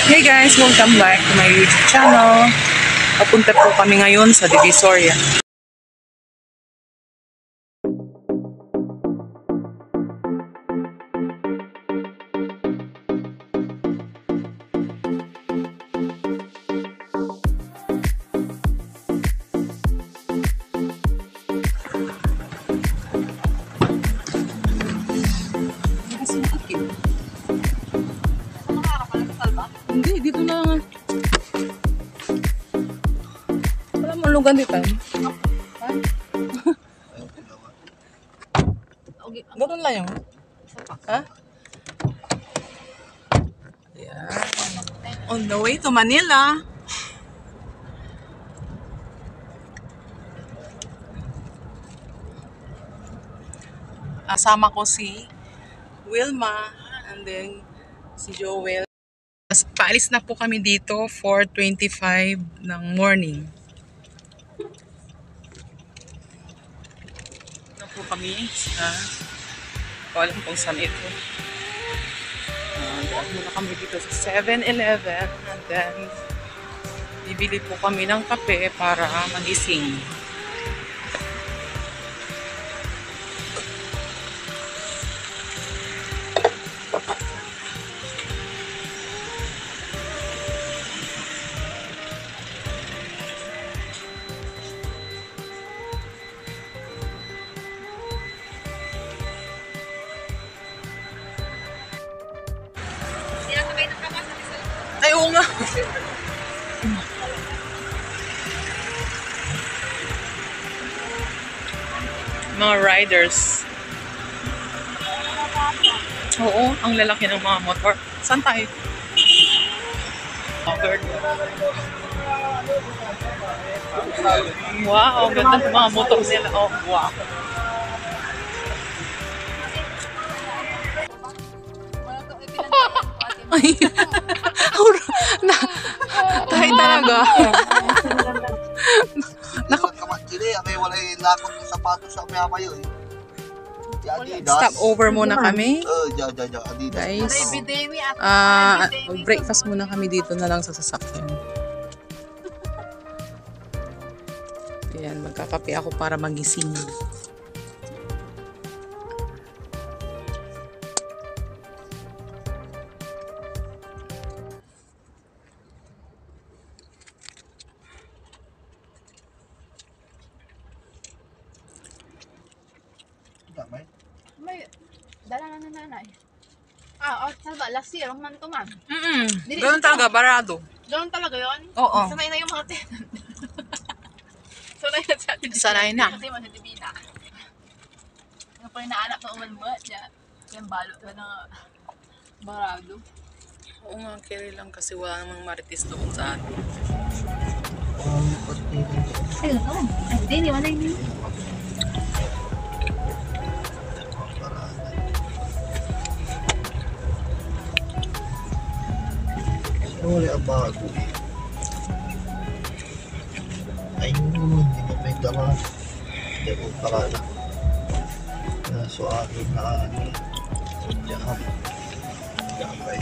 Hey guys, welcome back to my YouTube channel. Papunta po kami ngayon sa Divisoria. Hindi, dito na nga. Wala mong lugan dito. Ha? Ganun lang yung. Ha? Ayan. On the way to Manila. Asama ko si Wilma and then si Joel. Paalis na po kami dito 4:25 ng morning. Na po kami sa alam kung saan ito. Daan muna kami dito sa 7-Eleven and then bibili po kami ng kape para magising. Ay, oo nga. Mga riders. Oo, ang lalaki ng mga motor. Saan tayo? Wow, ganda ng mga motor nila. Oh, wow. Ay, tayo talaga. Stop over muna kami. Guys, breakfast muna kami dito na lang sa sasakyan. Ayan, magkakape ako para magising. May dala na nanay. Salba, last year, ang man to man. Ganun talaga, barado. Ganun talaga yun? Oo. Sanay na yung mga tenant. Sanay na sa atin. Sanay na. Kasi mga dibina. Yung pa yung naanak na uman mo, yung balot na barado. Oo nga, carry lang kasi wala namang marites doon sa atin. Ayun, no. Ay, hindi, wala yun. Wala ang bago eh. Ayun, hindi mo may dama. Hindi mo parala. So akin na sadyahan. Gabay.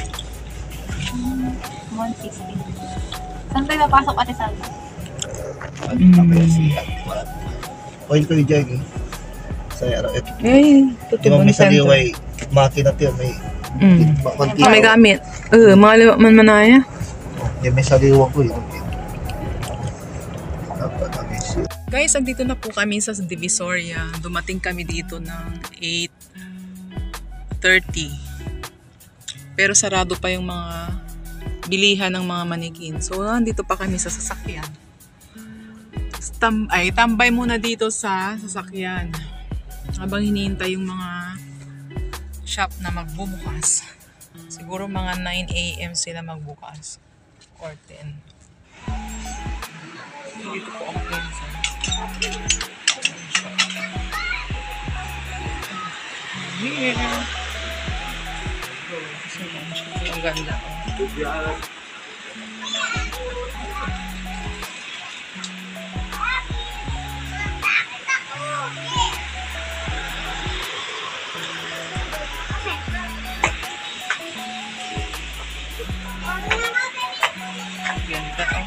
160. Saan tayo papasok, Ate Salva? Ano na kaya siya? Oil ko yung jag eh. Sa araw. Eh, Di ba may saliway makina tiyo may may gamit. Mga liwa man manaya. Di may saliwa ko yun. Guys, andito na po kami sa Divisoria. Dumating kami dito ng 8:30. Pero sarado pa yung mga bilihan ng mga manikin. So, nandito pa kami sa sasakyan. Tambay muna dito sa sasakyan. Habang hinihintay yung mga shop na magbubukas. Siguro mga 9 AM sila magbukas. Or 10. Dito po ako sa yeah. Ang ganda.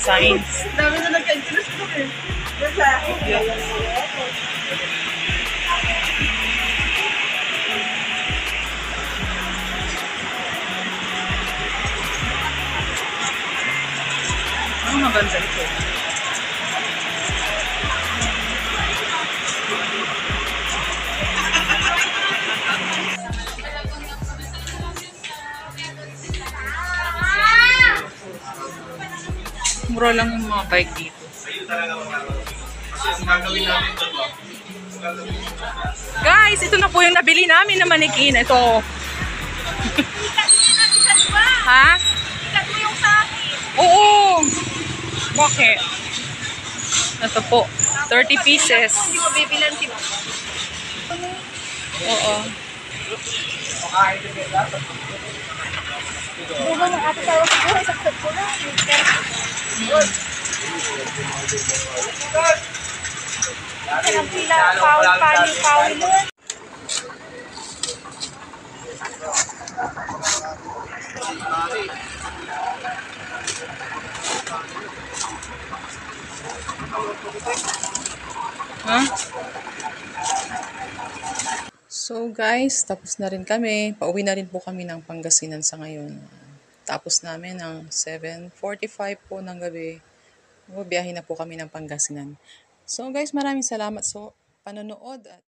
Science. Dami na nagka-interest ko eh. Ang maganda ito. Mura lang yung mga bike dito. Guys, ito na po yung nabili namin na manikin. Ito. Ha? Ikat mo yung sa akin. Oo. Bakit? Ito po. 30 pieces. Hindi mo bibilan si Oo. Bugo ng ate tawag siguro, isaksad ko na. Ang pila, pawil nun. Ha? So guys, tapos na rin kami. Pauwi na rin po kami ng Pangasinan sa ngayon. Tapos namin ng 7:45 po ng gabi. Biyahe na po kami ng Pangasinan. So guys, maraming salamat sa panonood.